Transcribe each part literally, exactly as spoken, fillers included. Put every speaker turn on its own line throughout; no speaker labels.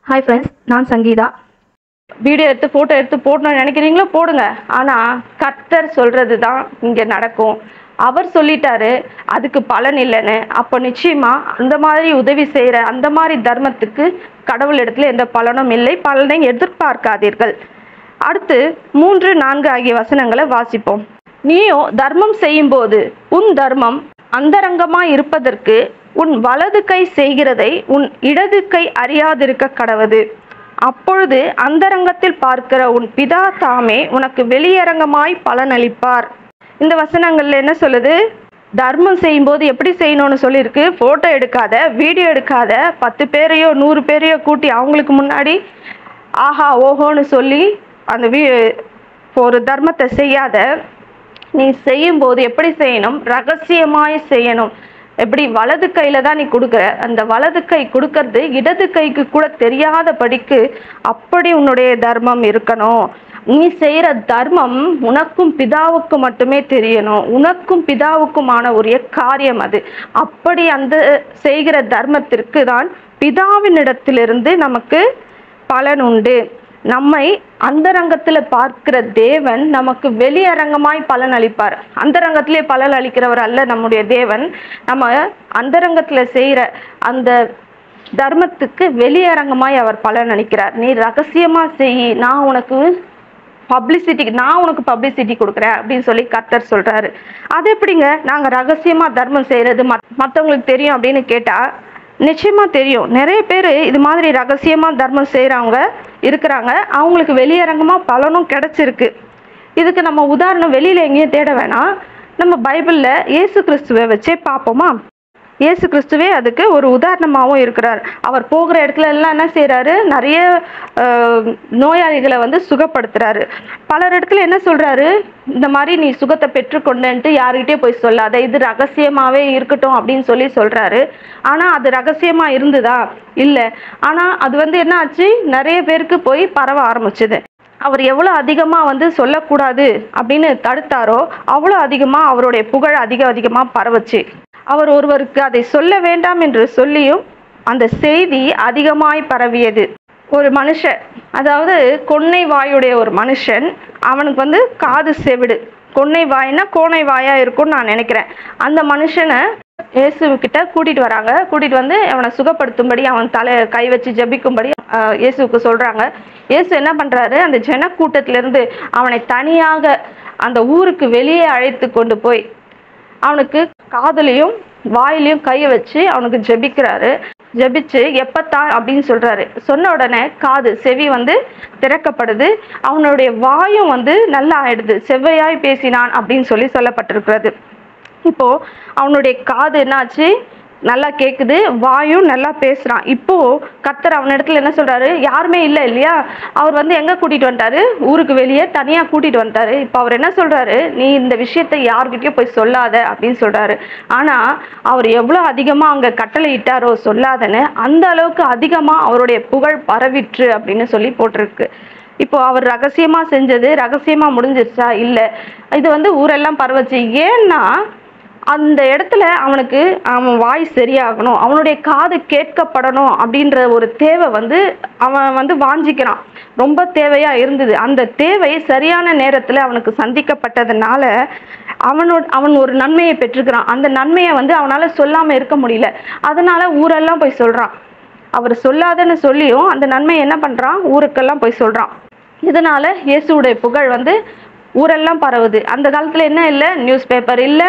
Hi friends, நான் Sangeetha. Video எடுத்து photo எடுத்து போடணும்னு நினைக்கிறீங்களோ போடுங்க. ஆனால் கர்த்தர் சொல்கிறது தான் இங்கே நடக்கும். அவர் சொல்லிட்டாரு அதுக்கு பலன் இல்லைன்னு. அப்போ நிச்சயமாக அந்த மாதிரி உதவி செய்கிற அந்த மாதிரி தர்மத்துக்கு கடவுள் இடத்துல எந்த பலனும் இல்லை. பலனை எதிர்பார்க்காதீர்கள். அடுத்து மூன்று நான்கு ஆகிய வசனங்களை வாசிப்போம். நீயோ தர்மம் செய்யும்போது உன் தர்மம் அந்தரங்கமாய் இருப்பதற்கு உன் வலது கை செய்கிறதை உன் இடது கை அறியாதிருக்க கடவது. அப்பொழுது அந்தரங்கத்தில் பார்க்கிற உன் பிதா தாமே உனக்கு வெளியரங்கமாய் பலனளிப்பார். இந்த வசனங்கள்ல என்ன சொல்லுது? தர்மம் செய்யும்போது எப்படி செய்யணும்னு சொல்லியிருக்கு. போட்டோ எடுக்காத, வீடியோ எடுக்காத, பத்து பேரையோ நூறு பேரையோ கூட்டி அவங்களுக்கு முன்னாடி ஆஹா ஓஹோன்னு சொல்லி அந்த வீ ஒரு தர்மத்தை செய்யாத. நீ செய்யும்போது எப்படி செய்யணும்? ரகசியமாய் செய்யணும். எப்படி? வலது கையில தான் நீ கொடுக்குற. அந்த வலது கை கொடுக்கறது இடது கைக்கு கூட தெரியாதபடிக்கு அப்படி உன்னுடைய தர்மம் இருக்கணும். நீ செய்யற தர்மம் உனக்கும் பிதாவுக்கும் மட்டுமே தெரியணும். உனக்கும் பிதாவுக்குமான ஒரு காரியம் அது. அப்படி அந்த செய்கிற தர்மத்திற்கு தான் பிதாவினிடத்திலிருந்து நமக்கு பலன் உண்டு. நம்மை அந்தரங்கத்துல பார்க்கிற தேவன் நமக்கு வெளியரங்கமாய் பலன் அளிப்பார். அந்தரங்கத்திலே பலன் அளிக்கிறவர் அல்ல நம்முடைய தேவன். நம்ம அந்தரங்கத்துல செய்யற அந்த தர்மத்துக்கு வெளியரங்கமாய் அவர் பலன் அளிக்கிறார். நீ ரகசியமா செய், நான் உனக்கு பப்ளிசிட்டி நான் உனக்கு பப்ளிசிட்டி கொடுக்குறேன் அப்படின்னு சொல்லி கர்த்தர் சொல்றாரு. அது எப்படிங்க நாங்க ரகசியமா தர்மம் செய்யறது மற்றவங்களுக்கு தெரியும் அப்படின்னு கேட்டா நிச்சயமா தெரியும். நிறைய பேர் இது மாதிரி ரகசியமா தர்மம் செய்யறவங்க இருக்கிறாங்க. அவங்களுக்கு வெளியரங்கமா பலனும் கிடைச்சிருக்கு. இதுக்கு நம்ம உதாரணம் வெளியில எங்கேயும் தேட வேணாம். நம்ம பைபிள்ல இயேசு கிறிஸ்துவை வச்சே பார்ப்போமா? இயேசு கிறிஸ்துவே அதுக்கு ஒரு உதாரணமாகவும் இருக்கிறார். அவர் போகிற இடத்துல எல்லாம் என்ன செய்யறாரு? நிறைய நோயாளிகளை வந்து சுகப்படுத்துறாரு. பலர் இடத்துல என்ன சொல்றாரு? இந்த மாதிரி நீ சுகத்தை பெற்றுக்கொண்டேன்ட்டு யாருக்கிட்டே போய் சொல்லாத, இது ரகசியமாவே இருக்கட்டும் அப்படின்னு சொல்லி சொல்றாரு. ஆனா அது ரகசியமா இருந்ததா? இல்லை. ஆனா அது வந்து என்ன ஆச்சு? நிறைய பேருக்கு போய் பரவ ஆரம்பிச்சுது. அவர் எவ்வளோ அதிகமாக வந்து சொல்லக்கூடாது அப்படின்னு தடுத்தாரோ அவ்வளோ அதிகமாக அவருடைய புகழ் அதிக அதிகமாக பரவச்சு. அவர் ஒருவருக்கு அதை சொல்ல வேண்டாம் என்று சொல்லியும் அந்த செய்தி அதிகமாய் பரவியது. ஒரு மனுஷன், அதாவது கொன்னை வாயுடைய ஒரு மனுஷன், அவனுக்கு வந்து காது செவிடு. கொன்னை வாய்னா கோணை வாயா இருக்கும்னு நான் நினைக்கிறேன். அந்த மனுஷனை இயேசுக்கிட்ட கூட்டிட்டு வராங்க. கூட்டிட்டு வந்து அவனை சுகப்படுத்தும்படி, அவன் தலை கை வச்சு ஜபிக்கும்படி இயேசுக்கு சொல்றாங்க. இயேசு என்ன பண்றாரு? அந்த ஜனக்கூட்டத்திலிருந்து அவனை தனியாக அந்த ஊருக்கு வெளியே அழைத்து கொண்டு போய் அவனுக்கு காதுலையும் வாயிலையும் கையை வச்சு அவனுக்கு ஜெபிக்கிறாரு. ஜெபிச்சு எப்பத்தான் அப்படின்னு சொல்றாரு. சொன்ன உடனே காது செவி வந்து திறக்கப்படுது. அவனுடைய வாயும் வந்து நல்லா ஆயிடுது. செவ்வையாய் பேசினான் அப்படின்னு சொல்லி சொல்லப்பட்டிருக்கிறது. இப்போ அவனுடைய காது என்னாச்சு? நல்லா கேட்குது, வாயும் நல்லா பேசுறான். இப்போ கர்த்தர் அவன் இடத்துல என்ன சொல்றாரு? யாருமே இல்லை இல்லையா? அவர் வந்து எங்க கூட்டிட்டு வந்துட்டாரு? ஊருக்கு வெளியே தனியா கூட்டிட்டு வந்துட்டாரு. இப்போ அவர் என்ன சொல்றாரு? நீ இந்த விஷயத்தை யாருக்கிட்டயும் போய் சொல்லாத அப்படின்னு சொல்றாரு. ஆனா அவர் எவ்வளவு அதிகமா அங்க கட்டளை இட்டாரோ சொல்லாதன்னு, அந்த அளவுக்கு அதிகமா அவருடைய புகழ் பரவிற்று அப்படின்னு சொல்லி போட்டிருக்கு. இப்போ அவர் ரகசியமா செஞ்சது ரகசியமா முடிஞ்சிருச்சா? இல்லை. இது வந்து ஊரெல்லாம் பரவச்சு. ஏன்னா அந்த இடத்துல அவனுக்கு அவன் வாய் சரியாகணும், அவனுடைய காது கேட்கப்படணும் அப்படின்ற ஒரு தேவை வந்து அவன் வந்து வாஞ்சிக்கிறான். ரொம்ப தேவையா இருந்தது. அந்த தேவை சரியான நேரத்துல அவனுக்கு சந்திக்கப்பட்டதுனால அவனோட அவன் ஒரு நன்மையை பெற்றுக்கிறான். அந்த நன்மையை வந்து அவனால சொல்லாம இருக்க முடியல. அதனால ஊரெல்லாம் போய் சொல்றான். அவர் சொல்லாதன்னு சொல்லியும் அந்த நன்மையை என்ன பண்றான்? ஊருக்கெல்லாம் போய் சொல்றான். இதனால இயேசுடைய புகழ் வந்து ஊரெல்லாம் பரவுது. அந்த காலத்துல என்ன இல்லை? நியூஸ் பேப்பர் இல்லை,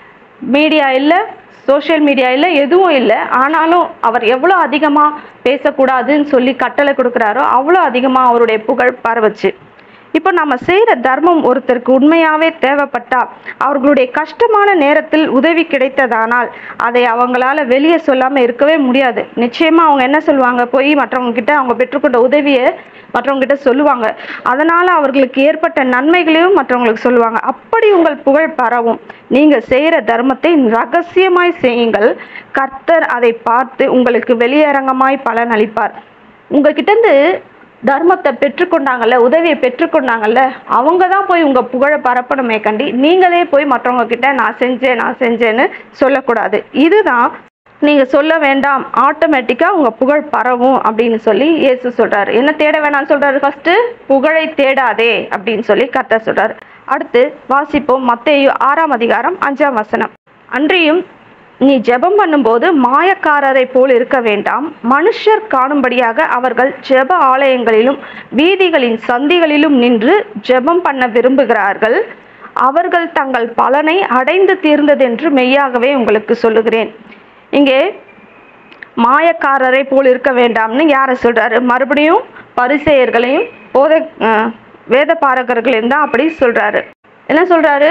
மீடியா இல்லை, சோஷியல் மீடியா இல்லை, எதுவும் இல்லை. ஆனாலும் அவர் எவ்வளோ அதிகமாக பேசக்கூடாதுன்னு சொல்லி கட்டளை கொடுக்குறாரோ அவ்வளோ அதிகமாக அவருடைய புகழ் பரவச்சு. இப்போ நம்ம செய்கிற தர்மம் ஒருத்தருக்கு உண்மையாகவே தேவைப்பட்டா, அவர்களுடைய கஷ்டமான நேரத்தில் உதவி கிடைத்ததானால் அதை அவங்களால வெளியே சொல்லாமல் இருக்கவே முடியாது. நிச்சயமாக அவங்க என்ன சொல்லுவாங்க? போய் மற்றவங்க கிட்ட அவங்க பெற்றுக்கொண்ட உதவியை மற்றவங்க கிட்ட சொல்லுவாங்க. அதனால அவர்களுக்கு ஏற்பட்ட நன்மைகளையும் மற்றவங்களுக்கு சொல்லுவாங்க. அப்படி உங்கள் புகழ் பரவும். நீங்க செய்யற தர்மத்தை ரகசியமாய் செய்யுங்கள். கர்த்தர் அதை பார்த்து உங்களுக்கு வெளியரங்கமாய் பலன் அளிப்பார். உங்ககிட்ட இருந்து தர்மத்தை பெற்றுக்கொண்டாங்கல்ல, உதவியை பெற்றுக்கொண்டாங்கல்ல, அவங்க தான் போய் உங்க புகழை பரப்பணுமே கண்டி நீங்களே போய் மற்றவங்க கிட்ட நான் செஞ்சேன் நான் செஞ்சேன்னு சொல்லக்கூடாது. இதுதான் நீங்க சொல்ல வேண்டாம், ஆட்டோமேட்டிக்கா உங்க புகழ் பரவும் அப்படின்னு சொல்லி இயேசு சொல்றாரு. என்ன தேட வேணாம்னு சொல்றாரு? ஃபர்ஸ்ட் புகழை தேடாதே அப்படின்னு சொல்லி கர்த்தர் சொல்றாரு. அடுத்து வாசிப்போம் மத்தேயு ஆறாம் அதிகாரம் அஞ்சாம் வசனம். அன்றியும் நீ ஜெபம் பண்ணும்போது மாயக்காரரை போல் இருக்க வேண்டாம், மனுஷர் காணும்படியாக அவர்கள் ஜெப ஆலயங்களிலும் வீதிகளின் சந்திகளிலும் நின்று ஜெபம் பண்ண விரும்புகிறார்கள், அவர்கள் தங்கள் பலனை அடைந்து தீர்ந்ததென்று மெய்யாகவே உங்களுக்கு சொல்லுகிறேன். இங்கே மாயக்காரரை போல் இருக்க வேண்டாம்னு யாரை சொல்றாரு? மறுபடியும் பரிசேயர்களையும் போத வேத பாரகர்களையும் தான் அப்படி சொல்றாரு. என்ன சொல்றாரு?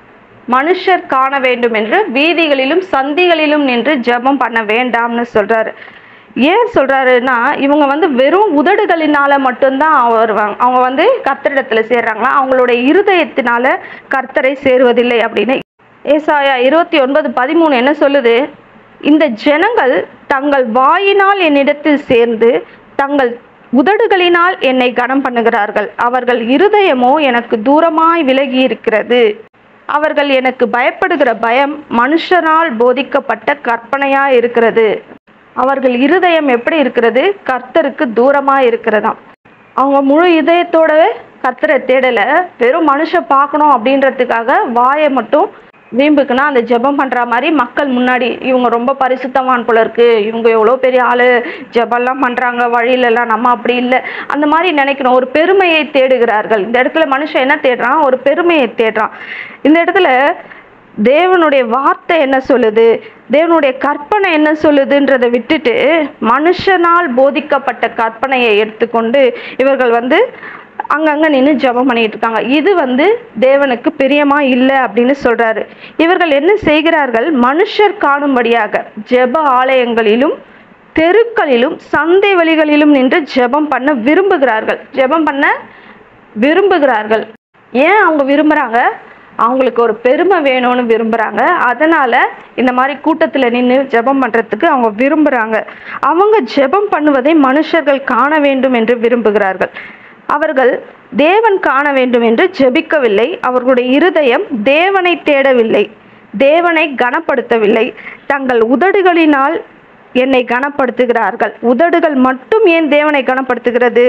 மனுஷர் காண வேண்டும் என்று வீதிகளிலும் சந்திகளிலும் நின்று ஜெபம் பண்ண வேண்டாம்னு சொல்றாரு. ஏன் சொல்றாருன்னா, இவங்க வந்து வெறும் உதடுகளினால மட்டும்தான் வருவாங்க, அவங்க வந்து கர்த்தரிடத்துல சேர்றாங்களா, அவங்களுடைய இருதயத்தினால கர்த்தரை சேருவதில்லை அப்படின்னு. ஏசாயா இருபத்தி ஒன்பது பதிமூணு என்ன சொல்லுது? இந்த ஜனங்கள் தங்கள் வாயினால் என்னிடத்தில் சேர்ந்து தங்கள் உதடுகளினால் என்னை கனம் பண்ணுகிறார்கள், அவர்கள் இருதயமோ எனக்கு தூரமாய் விலகி இருக்கிறது, அவர்கள் எனக்கு பயப்படுகிற பயம் மனுஷனால் போதிக்கப்பட்ட கற்பனையா இருக்கிறது. அவர்கள் இருதயம் எப்படி இருக்கிறது? கர்த்தருக்கு தூரமா இருக்கிறதாம். அவங்க முழு இதயத்தோடவே கர்த்தரை தேடல, வெறும் மனுஷன் பார்க்கணும் அப்படின்றதுக்காக வாயை மட்டும் வீம்புக்குன்னா அந்த ஜெபம் பண்ற மாதிரி மக்கள் முன்னாடி இவங்க ரொம்ப பரிசுத்தவான் போல இருக்கு, இவங்க எவ்வளோ பெரிய ஆளு, ஜெபம்லாம் பண்றாங்க வழியிலலாம், நம்ம அப்படி இல்லை அந்த மாதிரி நினைக்கணும். ஒரு பெருமையை தேடுகிறார்கள். இந்த இடத்துல மனுஷன் என்ன தேடுறான்? ஒரு பெருமையை தேடுறான். இந்த இடத்துல தேவனுடைய வார்த்தை என்ன சொல்லுது, தேவனுடைய கற்பனை என்ன சொல்லுதுன்றதை விட்டுட்டு மனுஷனால் போதிக்கப்பட்ட கற்பனையை எடுத்துக்கொண்டு இவர்கள் வந்து அங்கங்க நின்று ஜெபம் பண்ணிட்டு இருக்காங்க. இது வந்து தேவனுக்கு பிரியமா இல்லை அப்படின்னு சொல்றாரு. இவர்கள் என்ன செய்கிறார்கள்? மனுஷர் காணும்படியாக ஜெப ஆலயங்களிலும் தெருக்களிலும் சந்தை வழிகளிலும் நின்று ஜெபம் பண்ண விரும்புகிறார்கள். ஜெபம் பண்ண விரும்புகிறார்கள். ஏன் அவங்க விரும்புறாங்க? அவங்களுக்கு ஒரு பெருமை வேணும்னு விரும்புறாங்க. அதனால இந்த மாதிரி கூட்டத்துல நின்று ஜெபம் பண்றதுக்கு அவங்க விரும்புறாங்க. அவங்க ஜெபம் பண்ணுவதை மனுஷர்கள் காண வேண்டும் என்று விரும்புகிறார்கள். அவர்கள் தேவன் காண வேண்டும் என்று ஜெபிக்கவில்லை. அவர்களுடைய இருதயம் தேவனை தேடவில்லை, தேவனை கனப்படுத்தவில்லை. தங்கள் உதடுகளினால் என்னை கனப்படுத்துகிறார்கள். உதடுகள் மட்டும் ஏன் தேவனை கனப்படுத்துகிறது?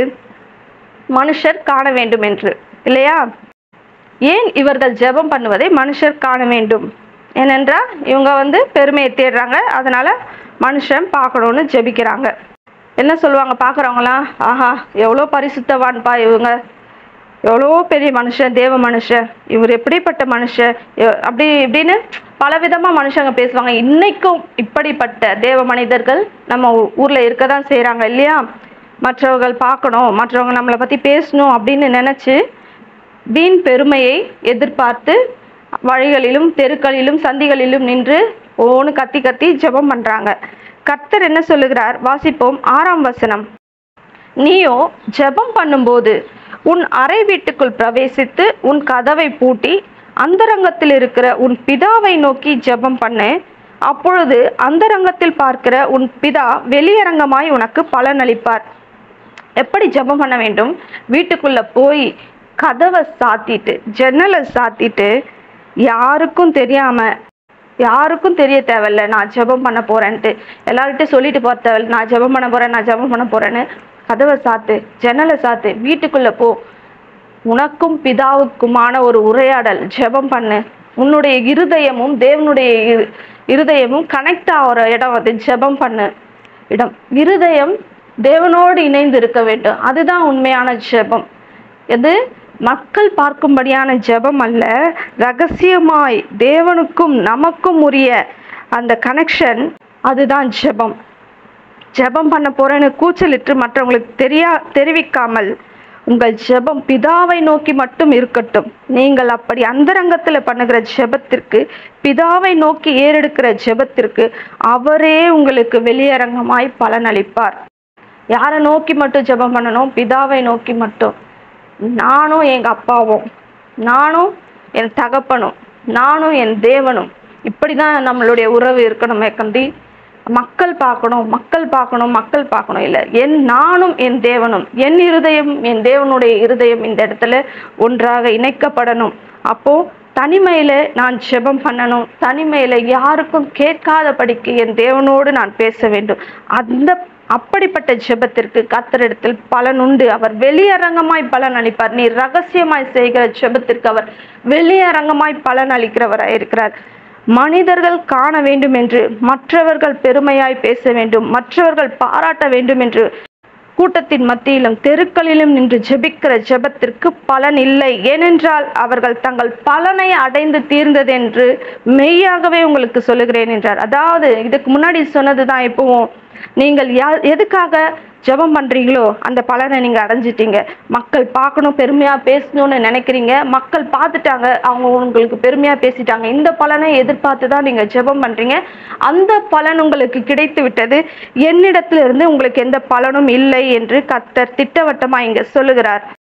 மனுஷர் காண வேண்டும் என்று இல்லையா? ஏன் இவர்கள் ஜெபம் பண்ணுவதை மனுஷர் காண வேண்டும்? ஏனென்றால் இவங்க வந்து பெருமையை தேடுறாங்க, அதனால மனுஷன் பார்க்கணும்னு ஜெபிக்கிறாங்க. என்ன சொல்லுவாங்க பார்க்குறவங்களாம்? ஆஹா எவ்வளோ பரிசுத்தவான்ப்பா, இவங்க எவ்வளோ பெரிய மனுஷன், தேவ மனுஷன், இவர் எப்படிப்பட்ட மனுஷன், அப்படி இப்படின்னு பல விதமாக மனுஷங்க பேசுவாங்க. இன்னைக்கும் இப்படிப்பட்ட தேவ மனிதர்கள் நம்ம ஊரில் இருக்க தான் செய்கிறாங்க இல்லையா? மற்றவர்கள் பார்க்கணும், மற்றவங்க நம்மளை பற்றி பேசணும் அப்படின்னு நினச்சி வீண் பெருமையை எதிர்பார்த்து வழிகளிலும் தெருக்களிலும் சந்திகளிலும் நின்று ஓன்னு கத்தி கத்தி ஜெபம் பண்ணுறாங்க. கர்த்தர் என்ன சொல்லுகிறார்? வாசிப்போம் ஆறாம் வசனம். நீயோ ஜெபம் பண்ணும்போது உன் அறை வீட்டுக்குள் பிரவேசித்து உன் கதவை பூட்டி அந்தரங்கத்தில் இருக்கிற உன் பிதாவை நோக்கி ஜெபம் பண்ணு, அப்பொழுது அந்தரங்கத்தில் பார்க்கிற உன் பிதா வெளியரங்கமாய் உனக்கு பலனளிப்பார். எப்படி ஜெபம் பண்ண வேண்டும்? வீட்டுக்குள்ள போய் கதவை சாத்திட்டு ஜன்னலை சாத்திட்டு யாருக்கும் தெரியாம, யாருக்கும் தெரிய தேவையில்லை நான் ஜெபம் பண்ண போறேன்ட்டு, எல்லார்கிட்டையும் சொல்லிட்டு போற தேவையில்லை நான் ஜெபம் பண்ண போறேன் நான் ஜெபம் பண்ண போறேன்னு. கதவை சாத்து, ஜன்னலை சாத்து, வீட்டுக்குள்ள போ, உனக்கும் பிதாவுக்குமான ஒரு உரையாடல் ஜெபம் பண்ணு. உன்னுடைய இருதயமும் தேவனுடைய இருதயமும் கனெக்ட் ஆகிற இடம் அது ஜெபம் பண்ணு இடம். இருதயம் தேவனோடு இணைந்து இருக்க வேண்டும், அதுதான் உண்மையான ஜெபம். எது? மக்கள் பார்க்கும்படியான ஜெபம் அல்ல, ரகசியமாய் தேவனுக்கும் நமக்கும் உரிய அந்த கனெக்ஷன், அதுதான் ஜெபம். ஜெபம் பண்ண போறேன்னு கூச்சலிட்டு மற்றவங்களுக்கு தெரியா தெரிவிக்காமல் உங்கள் ஜெபம் பிதாவை நோக்கி மட்டும் இருக்கட்டும். நீங்கள் அப்படி அந்தரங்கத்துல பண்ணுகிற ஜெபத்திற்கு, பிதாவை நோக்கி ஏறெடுக்கிற ஜெபத்திற்கு அவரே உங்களுக்கு வெளியரங்கமாய் பலனளிப்பார். யாரை நோக்கி மட்டும் ஜெபம் பண்ணணும்? பிதாவை நோக்கி மட்டும். நானும் எங்க அப்பாவும், நானும் என் தகப்பனும், நானும் என் தேவனும், இப்படிதான் நம்மளுடைய உறவு இருக்கணும். மேற்கண்டி மக்கள் பார்க்கணும் மக்கள் பார்க்கணும் மக்கள் பார்க்கணும் இல்லை, என் நானும் என் தேவனும், என் இருதயம் என் தேவனுடைய இருதயம் இந்த இடத்துல ஒன்றாக இணைக்கப்படணும். அப்போ தனிமையில நான் ஜெபம் பண்ணணும், தனிமையில யாருக்கும் கேட்காதபடிக்கு என் தேவனோடு நான் பேச வேண்டும். அந்த அப்படிப்பட்ட ஜெபத்திற்கு கர்த்தரிடத்தில் பலன் உண்டு. அவர் வெளியரங்கமாய் பலன் அளிப்பார். நீ ரகசியமாய் செய்கிற ஜெபத்திற்கு அவர் வெளியரங்கமாய் பலன் அளிக்கிறவராய் இருக்கிறார். மனிதர்கள் காண வேண்டும் என்று, மற்றவர்கள் பெருமையாய் பேச வேண்டும், மற்றவர்கள் பாராட்ட வேண்டும் என்று கூட்டத்தின் மத்தியிலும் தெருக்களிலும் நின்று ஜெபிக்கிற ஜெபத்திற்கு பலன் இல்லை. ஏனென்றால் அவர்கள் தங்கள் பலனை அடைந்து தீர்ந்தது என்று மெய்யாகவே உங்களுக்கு சொல்லுகிறேன் என்றார். அதாவது இதுக்கு முன்னாடி சொன்னதுதான். இப்பவும் நீங்கள் யா எதுக்காக ஜெபம் பண்றீங்களோ அந்த பலனை நீங்க அடைஞ்சிட்டீங்க. மக்கள் பார்க்கணும், பெருமையா பேசணும்னு நினைக்கிறீங்க, மக்கள் பார்த்துட்டாங்க, அவங்க உங்களுக்கு பெருமையா பேசிட்டாங்க. இந்த பலனை எதிர்பார்த்து தான் நீங்க ஜெபம் பண்றீங்க. அந்த பலன் உங்களுக்கு கிடைத்து விட்டது. என்னிடத்திலிருந்து உங்களுக்கு எந்த பலனும் இல்லை என்று கர்த்தர் திட்டவட்டமா இங்க சொல்லுகிறார்.